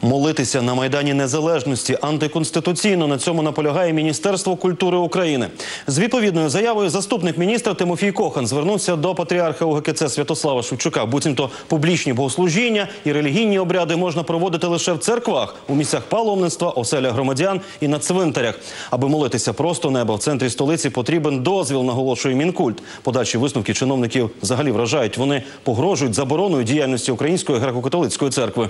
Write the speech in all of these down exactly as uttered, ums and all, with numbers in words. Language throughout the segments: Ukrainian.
Молитися на Майдані Незалежності антиконституційно. На цьому наполягає Міністерство культури України. З відповідною заявою заступник міністра Тимофій Кохан звернувся до патріарха УГКЦ Святослава Шевчука. Буцімто публічні богослужіння і релігійні обряди можна проводити лише в церквах, у місцях паломництва, оселях громадян і на цвинтарях. Аби молитися просто неба в центрі столиці, потрібен дозвіл, наголошує Мінкульт. Подальші висновки чиновників взагалі вражають. Вони погрожують забороною діяльності Української греко-католицької церкви.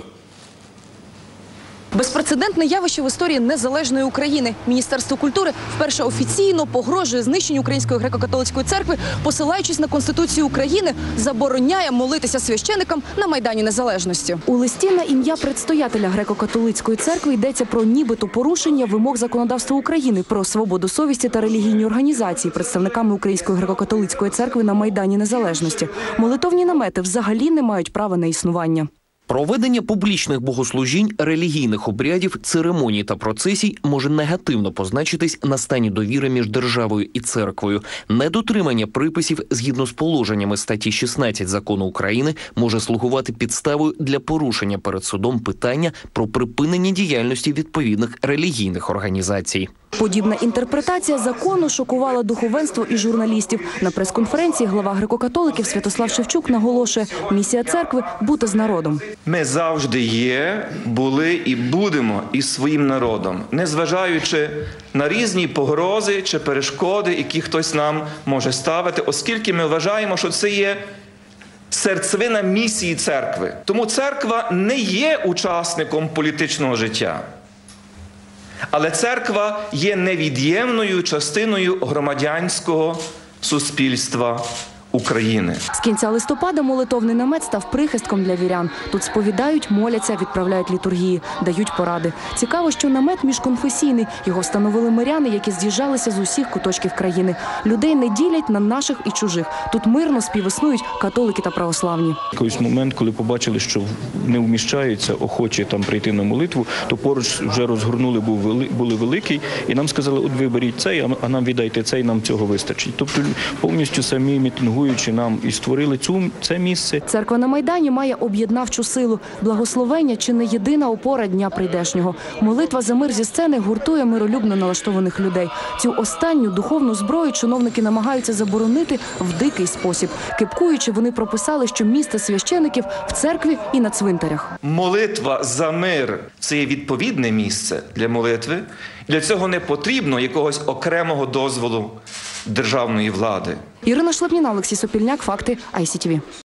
Безпрецедентне явище в історії незалежної України. Міністерство культури вперше офіційно погрожує знищенню Української греко-католицької церкви, посилаючись на Конституцію України, забороняє молитися священикам на Майдані Незалежності. У листі на ім'я предстоятеля греко-католицької церкви йдеться про нібито порушення вимог законодавства України про свободу совісті та релігійні організації представниками Української греко-католицької церкви на Майдані Незалежності. Молитовні намети взагалі не мають права на існування. Проведення публічних богослужінь, релігійних обрядів, церемоній та процесій може негативно позначитись на стані довіри між державою і церквою. Недотримання приписів згідно з положеннями статті шістнадцять Закону України може слугувати підставою для порушення перед судом питання про припинення діяльності відповідних релігійних організацій. Подібна інтерпретація закону шокувала духовенство і журналістів. На прес-конференції глава греко-католиків Святослав Шевчук наголошує, місія церкви – бути з народом. Ми завжди є, були і будемо із своїм народом, незважаючи на різні погрози чи перешкоди, які хтось нам може ставити, оскільки ми вважаємо, що це є серцевина місії церкви. Тому церква не є учасником політичного життя. Але церква є невід'ємною частиною громадянського суспільства України. З кінця листопада молитовний намет став прихистком для вірян. Тут сповідають, моляться, відправляють літургії, дають поради. Цікаво, що намет міжконфесійний. Його встановили миряни, які з'їжджалися з усіх куточків країни. Людей не ділять на наших і чужих. Тут мирно співіснують католики та православні. Якийсь момент, коли побачили, що не вміщаються охочі там прийти на молитву, то поруч вже розгорнули, були великий, і нам сказали, от ви беріть цей, а нам віддайте цей, нам цього вистачить. Тобто повністю самі мітингують, нам і створили цю, це місце. Церква на Майдані має об'єднавчу силу. Благословення – чи не єдина опора Дня прийдешнього. Молитва за мир зі сцени гуртує миролюбно налаштованих людей. Цю останню духовну зброю чиновники намагаються заборонити в дикий спосіб. Кипкуючи, вони прописали, що місце священиків в церкві і на цвинтарях. Молитва за мир – це є відповідне місце для молитви. Для цього не потрібно якогось окремого дозволу державної влади. Ірина Шлепніна, Олексій Сопільняк, Факти, ай сі ті ві.